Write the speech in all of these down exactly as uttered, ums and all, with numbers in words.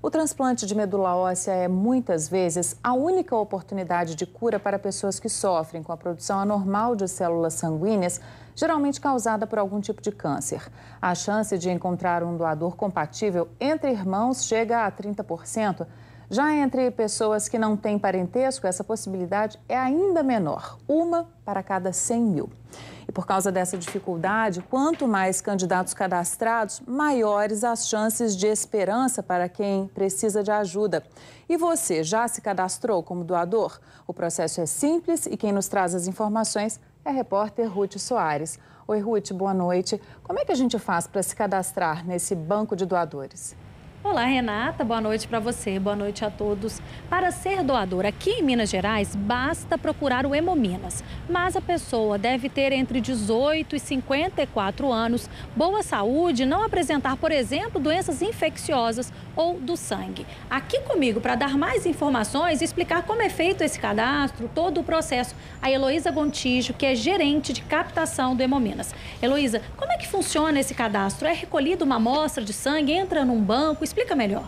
O transplante de medula óssea é muitas vezes a única oportunidade de cura para pessoas que sofrem com a produção anormal de células sanguíneas, geralmente causada por algum tipo de câncer. A chance de encontrar um doador compatível entre irmãos chega a trinta por cento. Já entre pessoas que não têm parentesco, essa possibilidade é ainda menor, uma para cada cem mil. E por causa dessa dificuldade, quanto mais candidatos cadastrados, maiores as chances de esperança para quem precisa de ajuda. E você já se cadastrou como doador? O processo é simples e quem nos traz as informações é a repórter Ruth Soares. Oi, Ruth, boa noite. Como é que a gente faz para se cadastrar nesse banco de doadores? Olá, Renata. Boa noite para você. Boa noite a todos. Para ser doador aqui em Minas Gerais, basta procurar o Hemominas. Mas a pessoa deve ter entre dezoito e cinquenta e quatro anos, boa saúde, não apresentar, por exemplo, doenças infecciosas ou do sangue. Aqui comigo, para dar mais informações e explicar como é feito esse cadastro, todo o processo, a Heloísa Gontijo, que é gerente de captação do Hemominas. Heloísa, como é que funciona esse cadastro? É recolhida uma amostra de sangue, entra num banco? Explica melhor.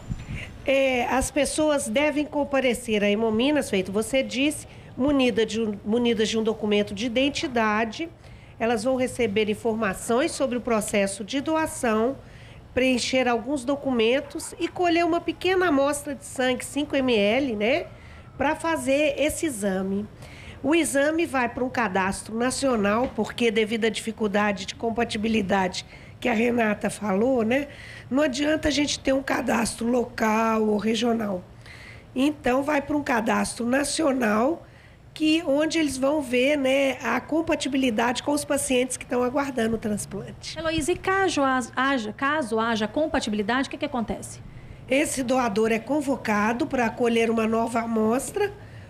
É, as pessoas devem comparecer a Hemominas, feito você disse, munida de um, munidas de um documento de identidade. Elas vão receber informações sobre o processo de doação, preencher alguns documentos e colher uma pequena amostra de sangue, cinco mililitros, né, para fazer esse exame. O exame vai para um cadastro nacional, porque devido à dificuldade de compatibilidade que a Renata falou, né? Não adianta a gente ter um cadastro local ou regional. Então, vai para um cadastro nacional, que, onde eles vão ver, né, a compatibilidade com os pacientes que estão aguardando o transplante. Heloísa, e caso haja, caso haja compatibilidade, o que, que acontece? Esse doador é convocado para colher uma nova amostra,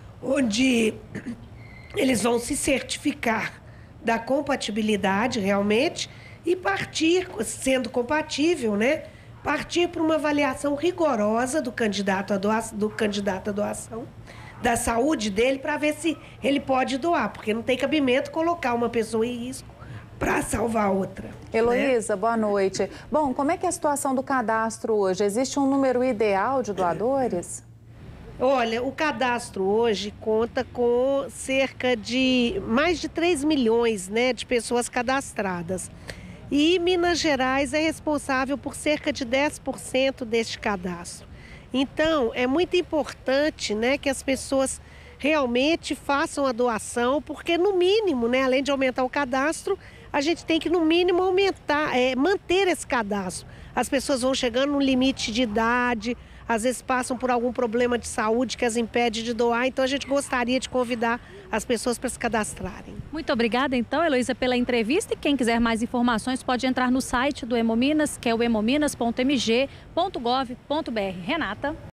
onde eles vão se certificar da compatibilidade realmente, e partir, sendo compatível, né, partir para uma avaliação rigorosa do candidato à doação, do candidato à doação, da saúde dele, para ver se ele pode doar, porque não tem cabimento colocar uma pessoa em risco para salvar outra. Heloísa, né? Boa noite. Bom, como é que é a situação do cadastro hoje? Existe um número ideal de doadores? Olha, o cadastro hoje conta com cerca de mais de três milhões, né, de pessoas cadastradas. E Minas Gerais é responsável por cerca de dez por cento deste cadastro. Então, é muito importante, né, que as pessoas realmente façam a doação, porque no mínimo, né, além de aumentar o cadastro, a gente tem que no mínimo aumentar, é, manter esse cadastro. As pessoas vão chegando no limite de idade, às vezes passam por algum problema de saúde que as impede de doar, então a gente gostaria de convidar as pessoas para se cadastrarem. Muito obrigada, então, Heloísa, pela entrevista. E quem quiser mais informações pode entrar no site do Hemominas, que é o hemominas ponto m g ponto gov ponto br. Renata.